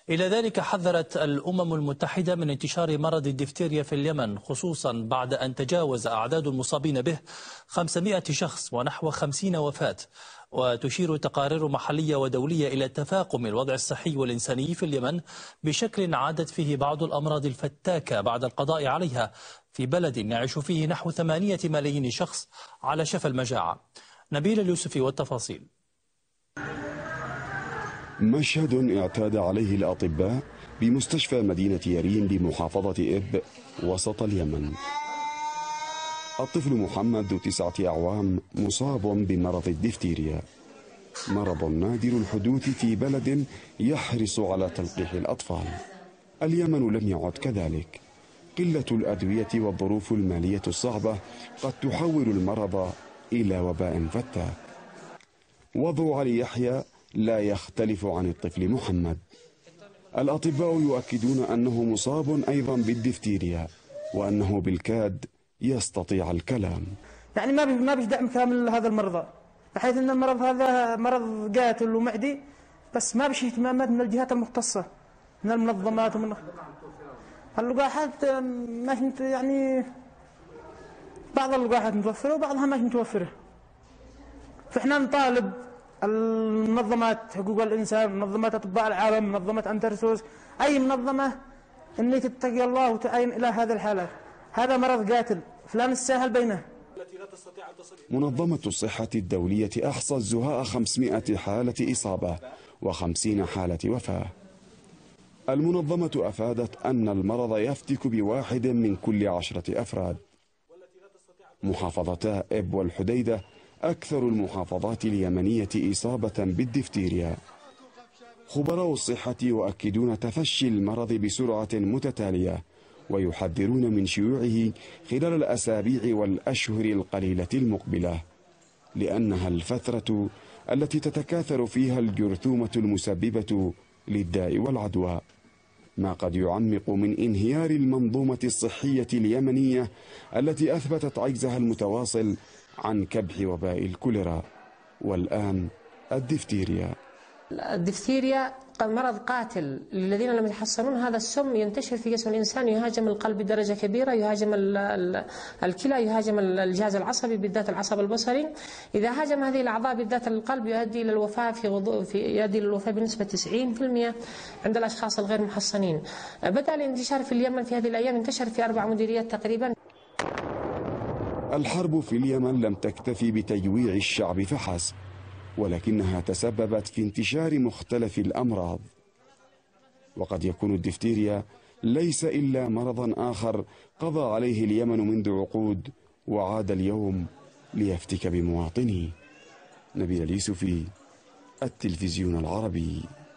إلى ذلك حذرت الأمم المتحدة من انتشار مرض الدفتيريا في اليمن، خصوصا بعد أن تجاوز أعداد المصابين به 500 شخص ونحو 50 وفاة. وتشير تقارير محلية ودولية إلى تفاقم الوضع الصحي والإنساني في اليمن بشكل عادت فيه بعض الأمراض الفتاكة بعد القضاء عليها في بلد يعيش فيه نحو 8 ملايين شخص على شفا المجاعة. نبيل اليوسفي والتفاصيل. مشهد اعتاد عليه الأطباء بمستشفى مدينة يرين بمحافظة إب وسط اليمن. الطفل محمد ذو 9 أعوام مصاب بمرض الدفتيريا، مرض نادر الحدوث في بلد يحرص على تلقيح الأطفال. اليمن لم يعد كذلك، قلة الأدوية والظروف المالية الصعبة قد تحول المرض إلى وباء فتاك. وضع علي يحيى لا يختلف عن الطفل محمد. الأطباء يؤكدون أنه مصاب أيضا بالدفتيريا وأنه بالكاد يستطيع الكلام. يعني ما بيش دعم كامل لهذا المرضى، بحيث أن المرض هذا مرض قاتل ومعدي، بس ما بيش اهتمامات من الجهات المختصة، من المنظمات ومن اللقاحات. ما يعني بعض اللقاحات متوفرة وبعضها ما متوفرة، فإحنا نطالب المنظمات حقوق الإنسان، منظمات أطباء العالم، منظمة أنترسوس، أي منظمة أن تتقي الله وتعين إلى هذا الحالات. هذا مرض قاتل فلا نتساهل بينه. منظمة الصحة الدولية أحصت الزهاء 500 حالة إصابة و50 حالة وفاة. المنظمة أفادت أن المرض يفتك ب1 من كل 10 أفراد. محافظتا إب والحديدة أكثر المحافظات اليمنية إصابة بالدفتيريا. خبراء الصحة يؤكدون تفشي المرض بسرعة متتالية، ويحذرون من شيوعه خلال الأسابيع والأشهر القليلة المقبلة، لأنها الفترة التي تتكاثر فيها الجرثومة المسببة للداء والعدوى، ما قد يعمق من انهيار المنظومة الصحية اليمنية التي أثبتت عجزها المتواصل عن كبح وباء الكوليرا والآن الدفتيريا. الدفتيريا مرض قاتل للذين لم يتحصنون. هذا السم ينتشر في جسم الإنسان، يهاجم القلب بدرجة كبيرة، يهاجم الكلى، يهاجم الجهاز العصبي بالذات العصب البصري. إذا هاجم هذه الأعضاء بالذات القلب يؤدي إلى الوفاة يؤدي إلى الوفاة بنسبة 90% عند الأشخاص الغير محصنين. بدأ الانتشار في اليمن في هذه الأيام، انتشر في 4 مديريات تقريبا. الحرب في اليمن لم تكتفي بتجويع الشعب فحسب، ولكنها تسببت في انتشار مختلف الأمراض. وقد يكون الدفتيريا ليس إلا مرضا آخر قضى عليه اليمن منذ عقود، وعاد اليوم ليفتك بمواطنيه. نبيل اليوسفي، التلفزيون العربي.